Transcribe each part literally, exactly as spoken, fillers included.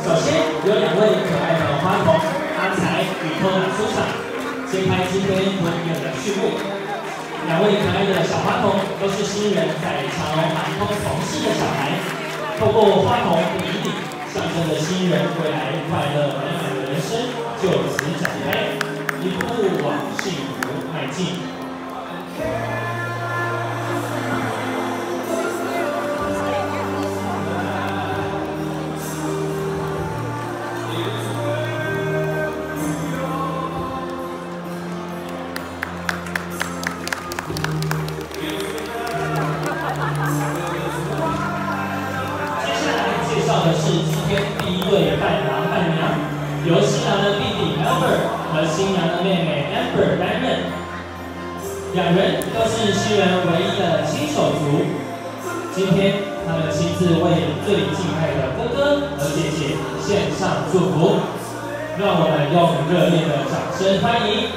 首先有两位可爱的花童阿才与托娜出场，揭开今天婚宴的序幕。两位可爱的小花童都是新人在长荣航空从事的小孩，透过花童的引领，象征着新人未来快乐美满的人生就此展开，一步往幸福迈进。 的是今天第一对伴郎伴娘，由新郎的弟弟 Albert 和新娘的妹妹 Amber 担任。两人都是新人唯一的亲手族。今天他们亲自为最敬爱的哥哥和姐姐献上祝福，让我们用热烈的掌声欢迎。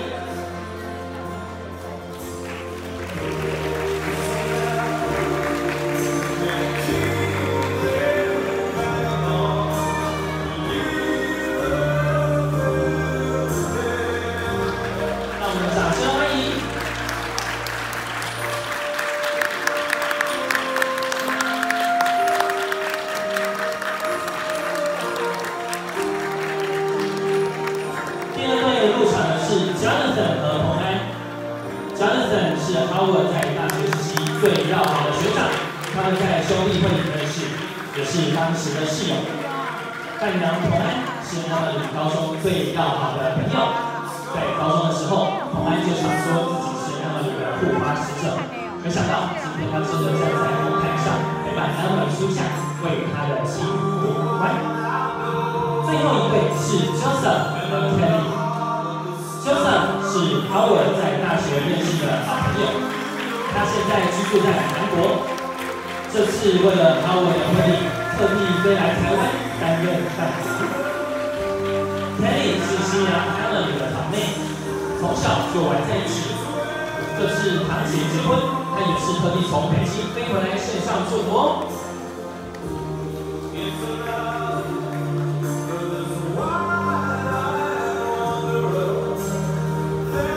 Jonathan 是 Howard 在大学时期最要好的学长，他们在兄弟会里认识，也是当时的室友。伴娘童安是他们高中最要好的朋友，在高中的时候，童安就常说自己是他们里的护花使者。没想到今天他真的站在舞台上，陪伴他们书下，为他的幸福鼓关。最后一位是 Joseph 和 Kelly。 Joseph 是 Howard 在大学认识的好朋友，他现在居住在韩国。这次为了 Howard 的婚礼，特地飞来台湾担任伴郎。Kelly 是新娘 Helen 的堂妹，从小就玩在一起。这次堂姐结婚，她也是特地从北京飞回来献上祝福哦。